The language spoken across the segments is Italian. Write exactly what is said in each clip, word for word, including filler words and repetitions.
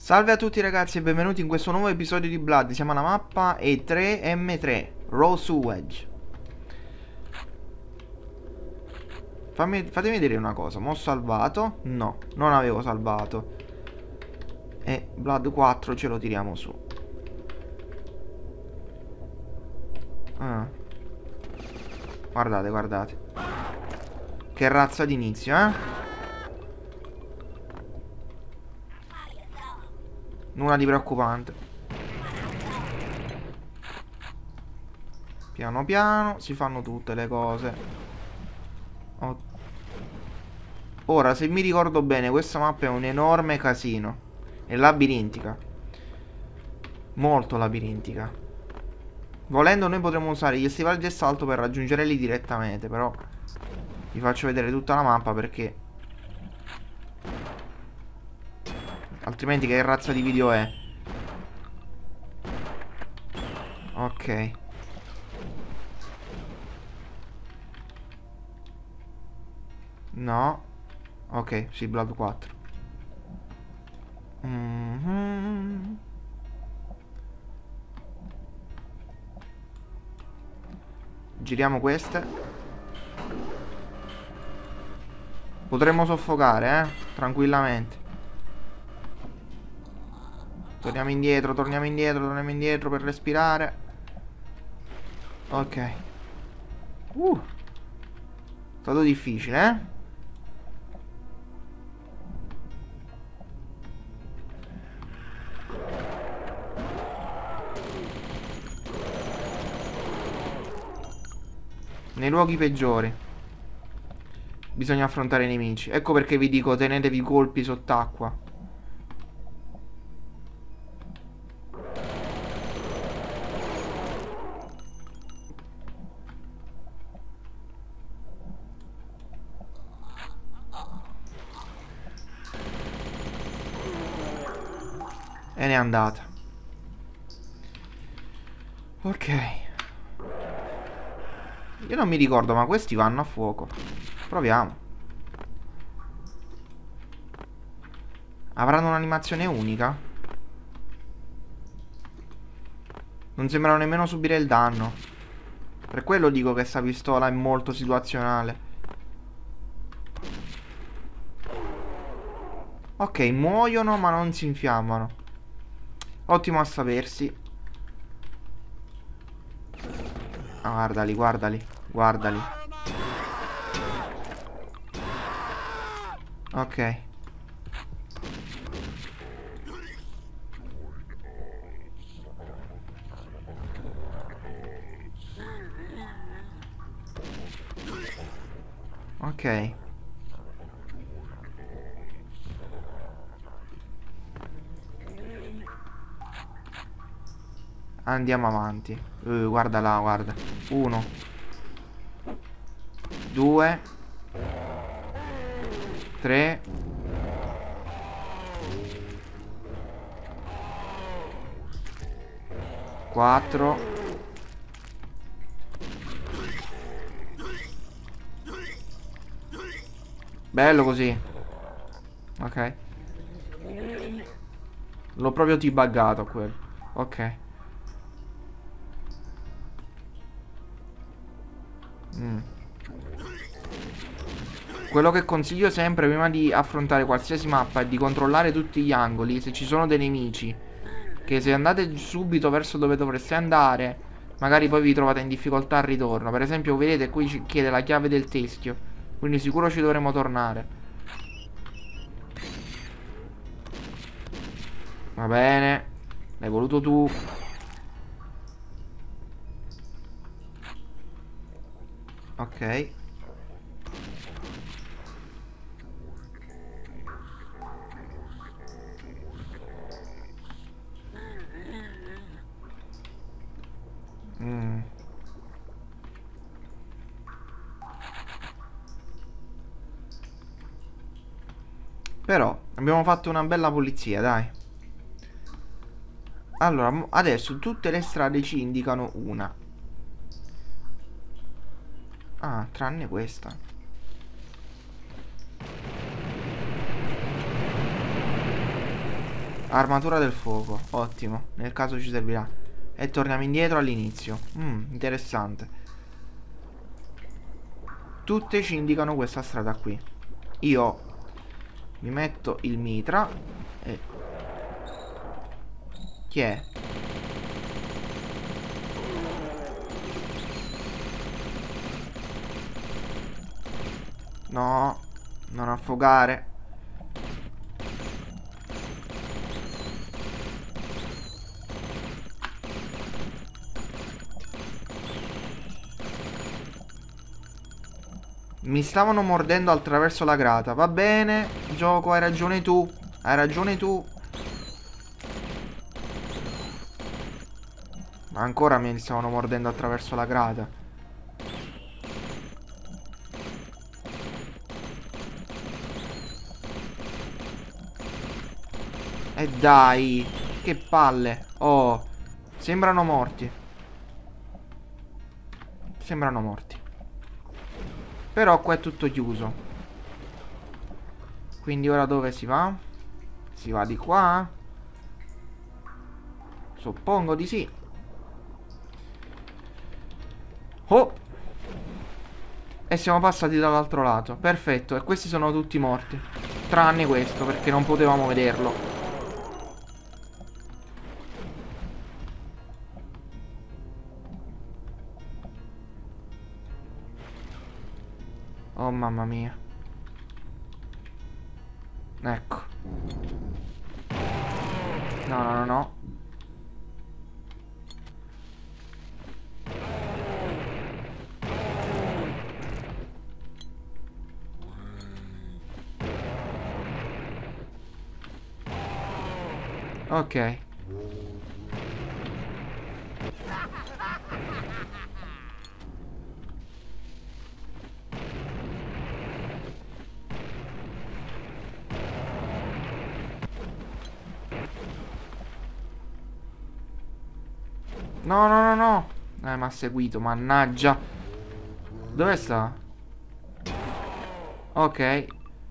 Salve a tutti ragazzi e benvenuti in questo nuovo episodio di Blood. Siamo alla mappa E tre M tre Raw Sewage. Fammi, fatemi vedere una cosa. Mo' ho salvato? No, non avevo salvato. E Blood quattro ce lo tiriamo su. ah. Guardate, guardate. Che razza d'inizio, eh? Nulla di preoccupante. Piano piano si fanno tutte le cose. Oh. Ora, se mi ricordo bene, questa mappa è un enorme casino. È labirintica. Molto labirintica. Volendo noi potremmo usare gli stivali di assalto per raggiungere lì direttamente. Però vi faccio vedere tutta la mappa perché altrimenti che razza di video è? Ok. No. Ok, sì, Blood quattro. Mm-hmm. Giriamo queste. Potremmo soffocare, eh? Tranquillamente. Torniamo indietro, torniamo indietro, torniamo indietro per respirare. Ok. Uh. È stato difficile, eh? Nei luoghi peggiori bisogna affrontare i nemici. Ecco perché vi dico tenetevi i colpi sott'acqua. E n'è andata. Ok. Io non mi ricordo, ma questi vanno a fuoco. Proviamo. Avranno un'animazione unica? Non sembrano nemmeno subire il danno. Per quello dico che sta pistola è molto situazionale. Ok, muoiono ma non si infiammano. Ottimo a sapersi. Ah, guardali, guardali, guardali. Ok. Ok. Andiamo avanti. Uh, guarda là, guarda. Uno. Due. Tre. Quattro. Bello così. Ok. L'ho proprio debuggato quello. Ok. Mm. Quello che consiglio sempre prima di affrontare qualsiasi mappa è di controllare tutti gli angoli. Se ci sono dei nemici, che se andate subito verso dove dovreste andare, magari poi vi trovate in difficoltà al ritorno. Per esempio vedete qui ci chiede la chiave del teschio, quindi sicuro ci dovremo tornare. Va bene. L'hai voluto tu. Ok. Mm. Però abbiamo fatto una bella pulizia, dai. Allora, adesso tutte le strade ci indicano una. Ah, tranne questa. Armatura del fuoco, ottimo, nel caso ci servirà. E torniamo indietro all'inizio. Mm, interessante. Tutte ci indicano questa strada qui. Io mi metto il mitra e... Chi è? No, non affogare. Mi stavano mordendo attraverso la grata. Va bene, gioco, hai ragione tu. Hai ragione tu. Ma ancora mi stavano mordendo attraverso la grata. E dai, che palle. Oh, sembrano morti. Sembrano morti. Però qua è tutto chiuso. Quindi ora dove si va? Si va di qua? Suppongo di sì. Oh! E siamo passati dall'altro lato. Perfetto, e questi sono tutti morti. Tranne questo, perché non potevamo vederlo. Oh mamma mia. Ecco. No, no, no, no. Ok. No, no, no, no. Eh, mi ha seguito, mannaggia. Dove sta? Ok.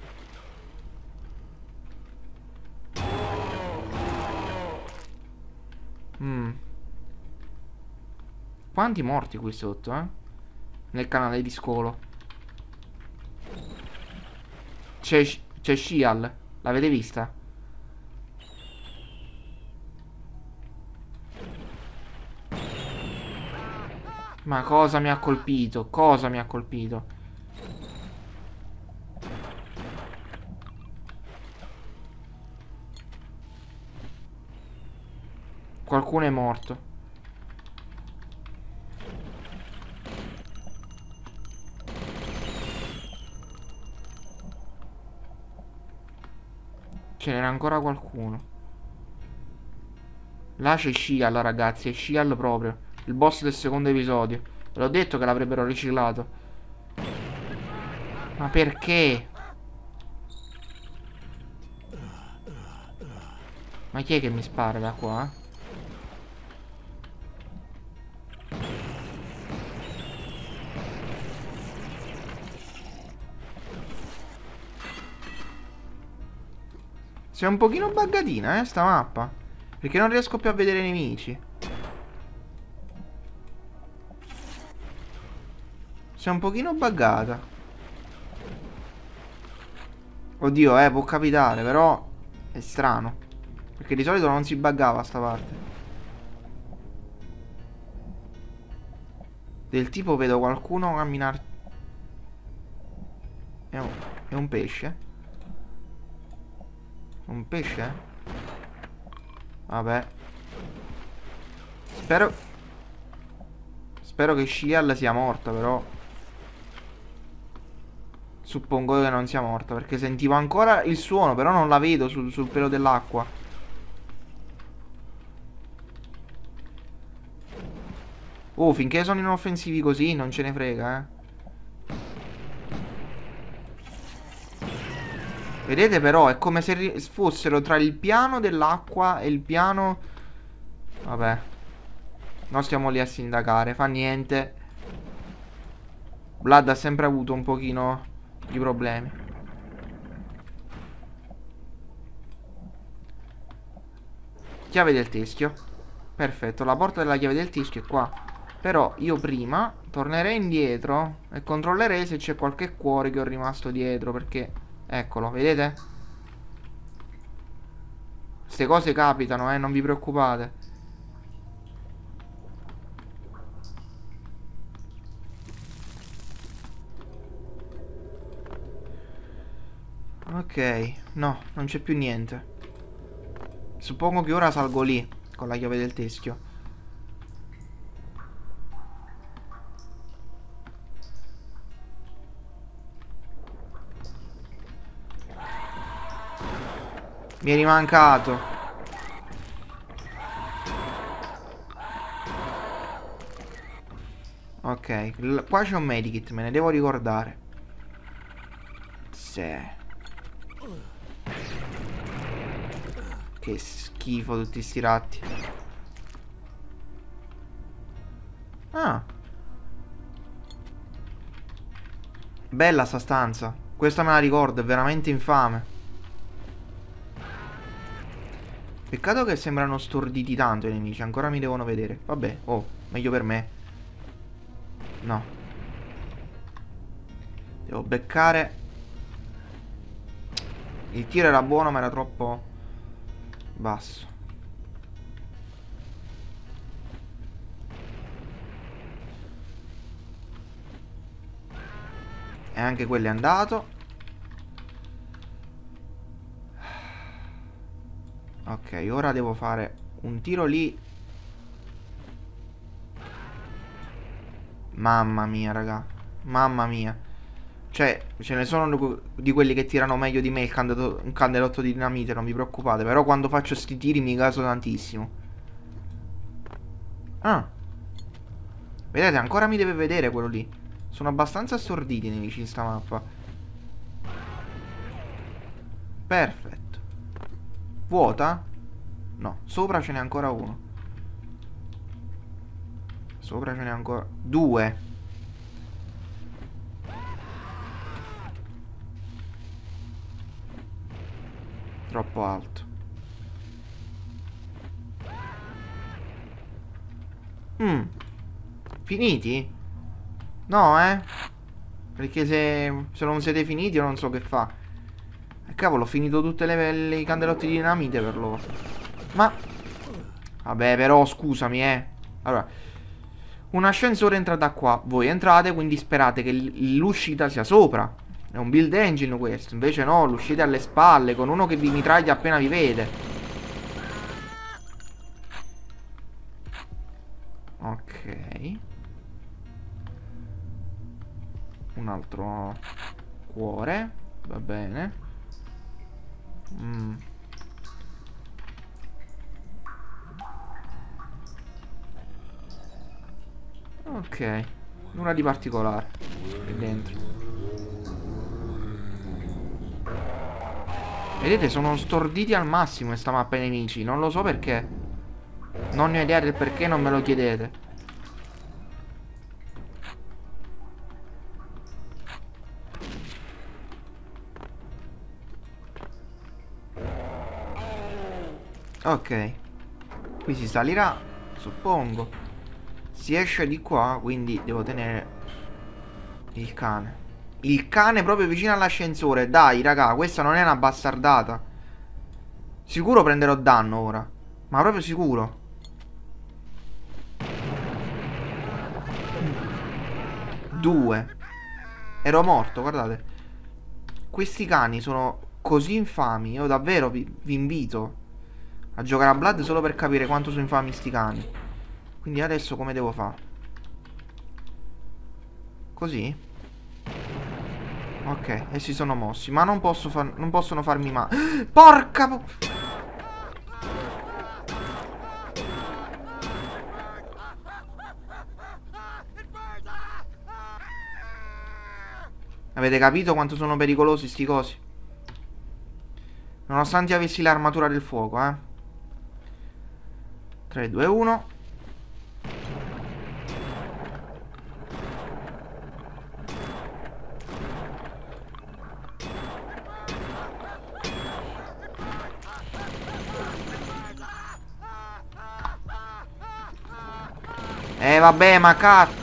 Mm. Quanti morti qui sotto, eh? Nel canale di scolo. C'è c'è Shial. L'avete vista? Ma cosa mi ha colpito? Cosa mi ha colpito? Qualcuno è morto. Ce n'era ancora qualcuno. Là c'è Shial, ragazzi. È Shial proprio. Il boss del secondo episodio. Ve l'ho detto che l'avrebbero riciclato. Ma perché? Ma chi è che mi spara da qua? Si è un pochino buggatina, eh, sta mappa. Perché non riesco più a vedere i nemici. Si è un pochino buggata. Oddio, eh, può capitare, però è strano. Perché di solito non si buggava sta parte. Del tipo vedo qualcuno camminare. È un, è un pesce? Un pesce? Vabbè. Spero Spero che Shial sia morta, però suppongo che non sia morta, perché sentivo ancora il suono, però non la vedo sul, sul pelo dell'acqua. Oh, finché sono inoffensivi così non ce ne frega, eh. Vedete però, è come se fossero tra il piano dell'acqua e il piano... Vabbè. Non stiamo lì a sindacare, fa niente. Vlad ha sempre avuto un pochino di problemi. Chiave del teschio. Perfetto, la porta della chiave del teschio è qua. Però io prima tornerei indietro e controllerei se c'è qualche cuore che ho rimasto dietro, perché, eccolo, vedete? Queste cose capitano, eh, non vi preoccupate. Ok, no, non c'è più niente. Suppongo che ora salgo lì con la chiave del teschio. Mi è rimancato. Ok, l- qua c'è un medikit, me ne devo ricordare. Sì. Che schifo tutti sti ratti. Ah. Bella sta stanza. Questa me la ricordo, è veramente infame. Peccato che sembrano storditi tanto i nemici, ancora mi devono vedere. Vabbè, oh, meglio per me. No. Devo beccare. Il tiro era buono, ma era troppo basso. E anche quello è andato. Ok, ora devo fare un tiro lì. Mamma mia, raga. Mamma mia. Cioè, ce ne sono di quelli che tirano meglio di me il candelotto, un candelotto di dinamite, non vi preoccupate. Però quando faccio sti tiri mi caso tantissimo. Ah. Vedete, ancora mi deve vedere quello lì. Sono abbastanza storditi i nemici in sta mappa. Perfetto. Vuota? No, sopra ce n'è ancora uno. Sopra ce n'è ancora due. Troppo alto. Mm. Finiti? No, eh? Perché se, se non siete finiti io non so che fa. E cavolo, ho finito tutte le, le i candelotti di dinamite per loro. Ma vabbè, però scusami, eh. Allora, un ascensore entra da qua. Voi entrate, quindi sperate che l'uscita sia sopra. È un build engine questo. Invece no, l'uscita alle spalle, con uno che vi mitraglia appena vi vede. Ok. Un altro cuore. Va bene. Mm. Ok. Nulla di particolare qui dentro. Vedete, sono storditi al massimo questa mappa i nemici. Non lo so perché. Non ne ho idea del perché, non me lo chiedete. Ok. Qui si salirà, suppongo. Si esce di qua, quindi devo tenere il cane. Il cane proprio vicino all'ascensore. Dai, raga, questa non è una bastardata. Sicuro prenderò danno ora. Ma proprio sicuro. Due. Ero morto, guardate. Questi cani sono così infami. Io davvero vi, vi invito a giocare a Blood solo per capire quanto sono infami sti cani. Quindi adesso come devo fare? Così? Ok, e si sono mossi. Ma non posso far, non possono farmi male. Porca po... Avete capito quanto sono pericolosi sti cosi? Nonostante avessi l'armatura del fuoco, eh. tre, due, uno. Eh vabbè, ma cazzo.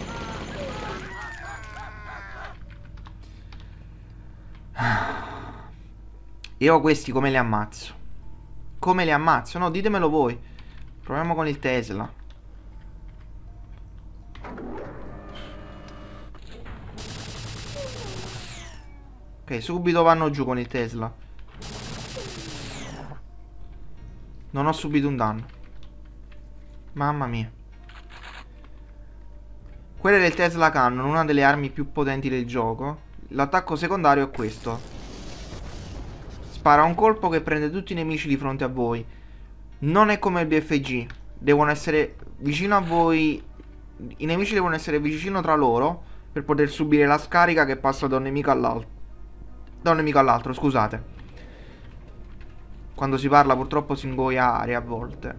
Io questi come li ammazzo? Come li ammazzo? No, ditemelo voi. Proviamo con il Tesla. Ok, subito vanno giù con il Tesla. Non ho subito un danno. Mamma mia. Quello è il Tesla Cannon, una delle armi più potenti del gioco. L'attacco secondario è questo. Spara un colpo che prende tutti i nemici di fronte a voi. Non è come il B F G. Devono essere vicino a voi. I nemici devono essere vicino tra loro per poter subire la scarica che passa da un nemico all'altro. Da un nemico all'altro, scusate. Quando si parla purtroppo si ingoia aria a volte.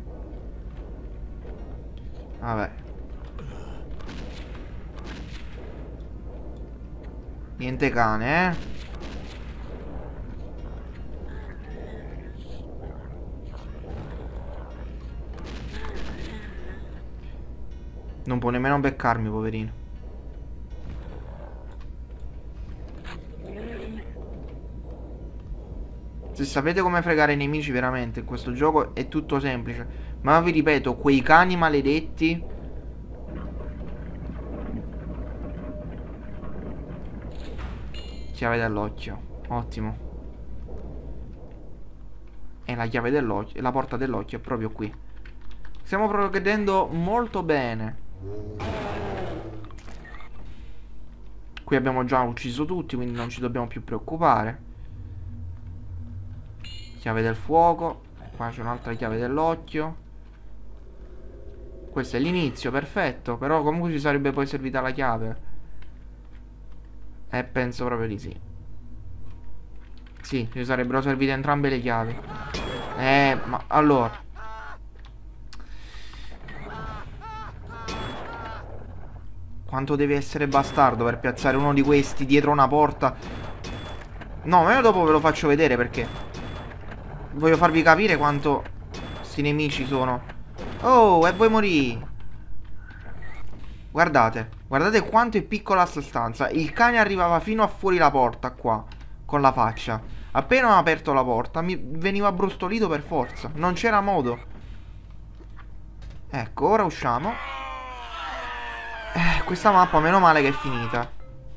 Vabbè. Niente cane, eh. Non può nemmeno beccarmi, poverino. Se sapete come fregare i nemici veramente in questo gioco è tutto semplice. Ma vi ripeto, quei cani maledetti. Chiave dell'occhio. Ottimo. E la chiave dell'occhio. E la porta dell'occhio è proprio qui. Stiamo progredendo molto bene. Qui abbiamo già ucciso tutti, quindi non ci dobbiamo più preoccupare. Chiave del fuoco. Qua c'è un'altra chiave dell'occhio. Questo è l'inizio, perfetto. Però comunque ci sarebbe poi servita la chiave. Eh, penso proprio di sì. Sì, ci sarebbero servite entrambe le chiavi. Eh, ma allora quanto deve essere bastardo per piazzare uno di questi dietro una porta? No, ma io dopo ve lo faccio vedere perché voglio farvi capire quanto sti nemici sono. Oh, e voi morì. Guardate, guardate quanto è piccola sta stanza. Il cane arrivava fino a fuori la porta qua, con la faccia. Appena ho aperto la porta mi veniva brustolito per forza. Non c'era modo. Ecco, ora usciamo. Eh, questa mappa meno male che è finita.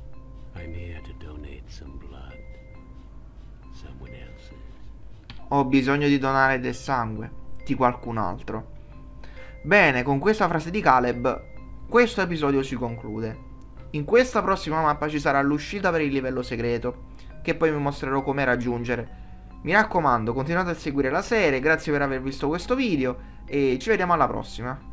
Ho bisogno di donare del sangue di qualcun altro. Bene, con questa frase di Caleb questo episodio si conclude. In questa prossima mappa ci sarà l'uscita per il livello segreto, che poi vi mostrerò come raggiungere. Mi raccomando, continuate a seguire la serie, grazie per aver visto questo video e ci vediamo alla prossima.